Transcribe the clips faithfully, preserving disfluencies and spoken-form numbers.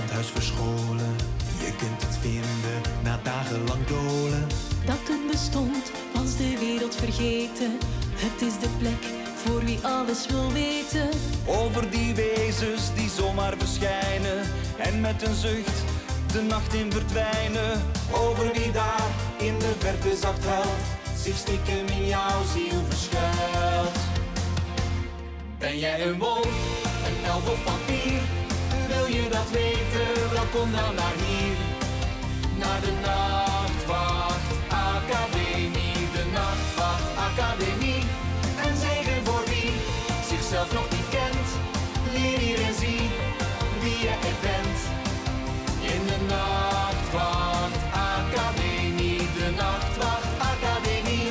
landhuis verscholen. Je kunt het vinden na dagenlang dolen. Dat het bestond was de wereld vergeten. Het is de plek voor wie alles wil weten. Over die wezens die zomaar verschijnen en met een zucht de nacht in verdwijnen. Over wie daar in de verte zacht huilt, zich stiekem in jouw ziel verschuilt. Ben jij een wolf, een elf of vampier? Wil je dat weten? Welkom dan naar hier. Naar de Nachtwacht Academie. De Nachtwacht Academie. Een zegen voor wie zichzelf nog niet kent. Leer hier en zie wie je echt bent. In de Nachtwacht Academie. De Nachtwacht Academie.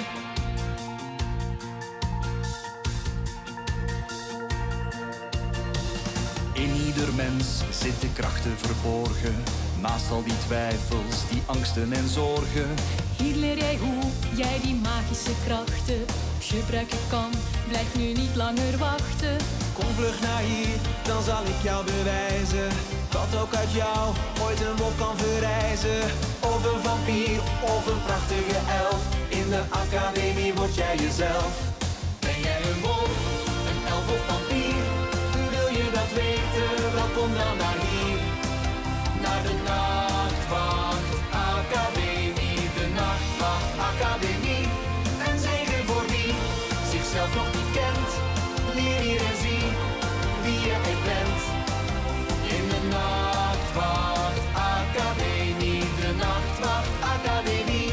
In ieder mens zitten krachten verborgen. Naast al die twijfels, die angsten en zorgen. Hier leer jij hoe jij die magische krachten gebruiken kan. Blijf nu niet langer wachten. Kom vlug naar hier, dan zal ik jou bewijzen dat ook uit jou ooit een wolf kan verrijzen. Of een vampier, of een prachtige elf. In de academie word jij jezelf. Ben jij een wolf, een elf of vampier? Wil je dat weten? Welkom dan naar hier. Naar de Nachtwacht Academie. De Nachtwacht Academie. Een zegen voor wie zichzelf nog niet kent. Leer hier en zie wie je echt bent. In de Nachtwacht Academie. De Nachtwacht Academie.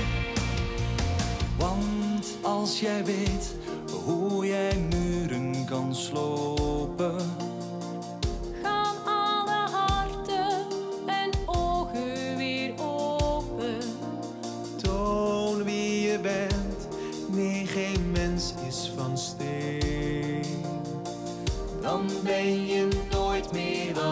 Want als jij weet hoe jij muren kan slopen, Gaan alle harten en ogen weer open. Toon wie je bent. Nee, geen mens is van steen. Dan ben je nooit meer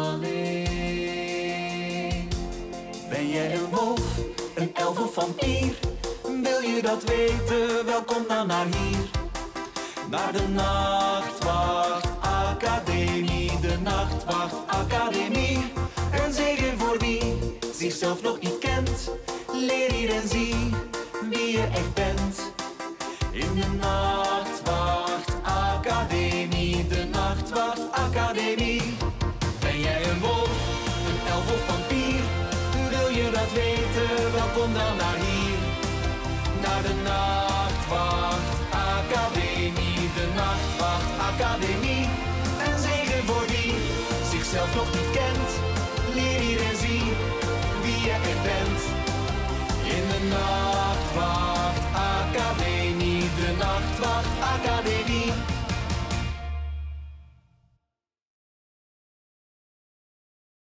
alleen. Ben jij een wolf, een elf of vampier? Wil je dat weten? Welkom dan naar hier. Naar de Nachtwacht Academie. De Nachtwacht Academie. Een zegen voor wie zichzelf nog niet kent. Leer hier en zie wie je echt bent. In de Nachtwacht Academie. De Nachtwacht Academie. Ben jij een wolf, een elf of vampier? Wil je dat weten? Welkom dan naar hier. Naar de Nachtwacht Academie. De Nachtwacht Academie. Een zegen voor wie zichzelf nog niet kent. Leer hier en zie wie je echt bent. In de Nachtwacht Academie. De Nachtwacht Academie.